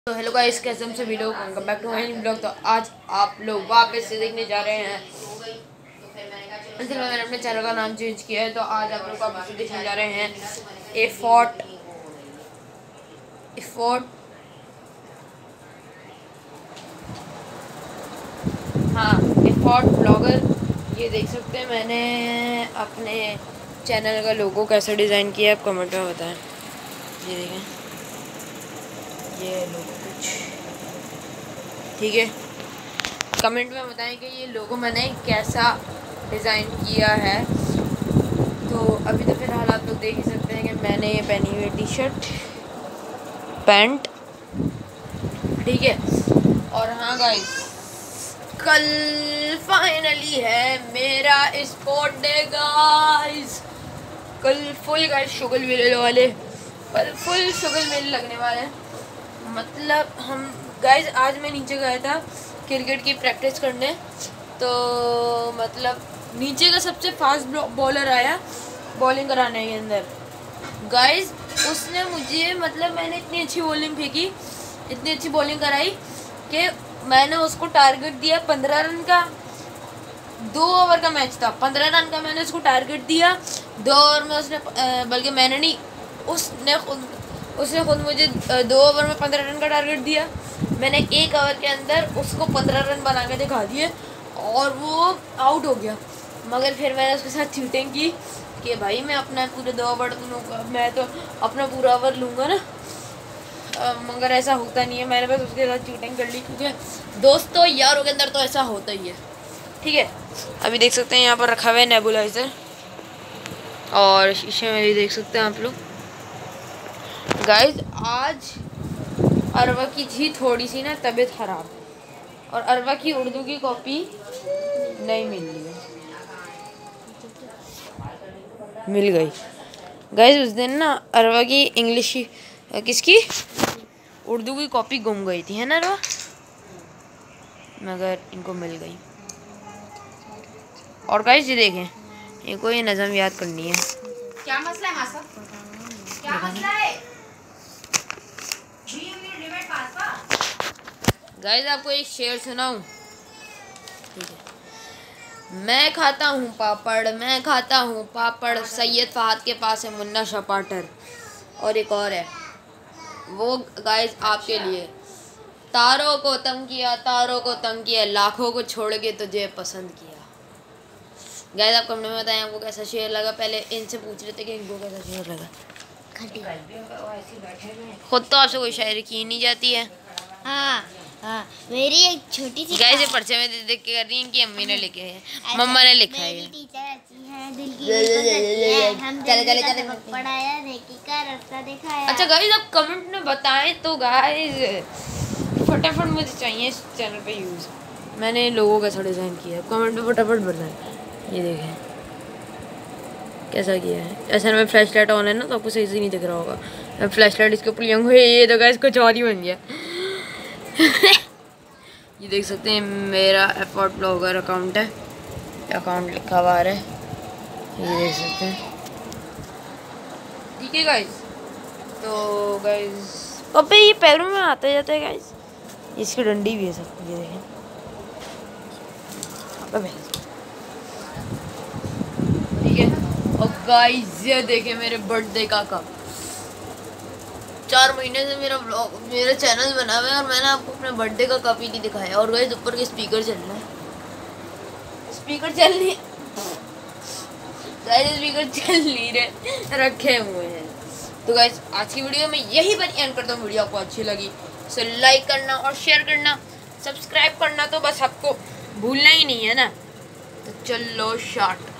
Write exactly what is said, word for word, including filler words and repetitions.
तो hello guys, कैसे हम सभी लोग welcome back to my blog. तो आज आप लोग वापस से देखने जा रहे हैं। अंतिम में मैंने अपने चैनल का नाम चेंज किया है, तो आज आप लोग वापस से देखने जा रहे हैं ए फोर्ट ए फोर्ट हाँ ए फोर्ट ब्लॉगर। ये देख सकते हैं मैंने अपने चैनल का लोगो कैसा डिज़ाइन किया है, आप कमेंट में बताएं। ये देखें, ये लोगो कुछ ठीक है, कमेंट में बताएं कि ये लोगो मैंने कैसा डिज़ाइन किया है। तो अभी तो फिलहाल आप लोग देख ही सकते हैं कि मैंने ये पहनी हुई टी शर्ट पैंट, ठीक है। और हाँ गाइस, कल फाइनली है मेरा स्पोर्ट डे गाइस। कल फुल गाइस शुगल मेले वाले कल फुल शुगल मेले लगने वाले हैं। मतलब हम गाइस, आज मैं नीचे गया था क्रिकेट की प्रैक्टिस करने, तो मतलब नीचे का सबसे फास्ट बॉलर आया बॉलिंग कराने के अंदर गाइस। उसने मुझे, मतलब मैंने इतनी अच्छी बॉलिंग फेंकी, इतनी अच्छी बॉलिंग कराई कि मैंने उसको टारगेट दिया पंद्रह रन का। दो ओवर का मैच था, पंद्रह रन का मैंने उसको टारगेट दिया। दो ओवर में उसने, बल्कि मैंने नहीं, उसने खुद उसने खुद मुझे दो ओवर में पंद्रह रन का टारगेट दिया। मैंने एक ओवर के अंदर उसको पंद्रह रन बना के दिखा दिए और वो आउट हो गया। मगर फिर मैंने उसके साथ चीटिंग की कि भाई मैं अपना पूरे दो ओवर लूँगा, मैं तो अपना पूरा ओवर लूँगा ना। आ, मगर ऐसा होता नहीं है, मैंने बस उसके साथ चीटिंग कर ली, क्योंकि दोस्तों यारों के अंदर तो ऐसा होता ही है, ठीक है। अभी देख सकते हैं यहाँ पर रखा हुआ है नेबुलाइजर, और शीशे में भी देख सकते हैं आप लोग गाइस। आज अरवा की थी थोड़ी सी ना तबीयत ख़राब, और अरवा की उर्दू की कॉपी नहीं मिल रही है, मिल गई गाइस। उस दिन ना अरवा की इंग्लिश, किसकी, उर्दू की कॉपी गुम गई थी, है ना अरवा, मगर इनको मिल गई। और गाइस ये देखें, इनको ये नज़म याद करनी है। क्या मसला है मासा? क्या मसला है? गाइस आपको एक शेर सुनाऊं, ठीक है। मैं खाता हूँ पापड़, मैं खाता हूँ पापड़, सैयद फहद के पास है मुन्ना शपाटर। और एक और है, वो गाइस आपके लिए। तारों को तंग किया, तारों को तंग किया, लाखों को छोड़ के तुझे पसंद किया। गाइस आप कमेंट में बताएं आपको कैसा शेर लगा। पहले इनसे पूछ रहे थे कि इनको कैसा शेर लगा। खुद तो आपसे कोई शायरी की नहीं जाती है। हाँ हाँ, मेरी एक छोटी सी गाइस ये पर्चे में देख देख के कर रही हैं कि अम्मी ने लिखे हैं, मम्मा ने लिखा है। मेरी टीचर अच्छी है, दिल की है, हम चले चले चले पढ़ाया, नेकी का रास्ता दिखाया। अच्छा गाइस आप कमेंट में बताएं तो गाइस, फटाफट मुझे चाहिए इस चैनल पे यूज़। मैंने लोगों कैसा डिज़ाइन किया है, कमेंट में फटाफट बताएं। ये देखें कैसा किया है। ऐसा में फ्लैश लाइट ऑन है ना, तो आपको सही से नहीं दिख रहा होगा। मैं फ्लैश लाइट इसके ऊपर लियांगा, ये तो गाइस कुछ और ही बन गया। ये देख सकते हैं मेरा एफर्ट ब्लॉगर अकाउंट है, अकाउंट लिखा हुआ है, ये देख सकते हैं, ठीक है गाइस। तो गाइस अबे ये पैरों में आता जाता है गाइस, इसकी डंडी भी है सब, ये देखें। अबे ठीक है। और गाइस ये देखें मेरे बर्थडे का कप। चार महीने से मेरा ब्लॉग, मेरा चैनल बना हुआ है और मैंने आपको अपने बर्थडे का कप ही नहीं दिखाया। और गाइस ऊपर के स्पीकर चल रहा है, स्पीकर चल नहीं गाइस, स्पीकर चल नहीं रहे, रखे हुए हैं। तो गाइस आज की वीडियो में यही पर एंड करता हूँ। वीडियो आपको अच्छी लगी तो लाइक करना और शेयर करना, सब्सक्राइब करना तो बस आपको भूलना ही नहीं है ना। तो चलो शॉट।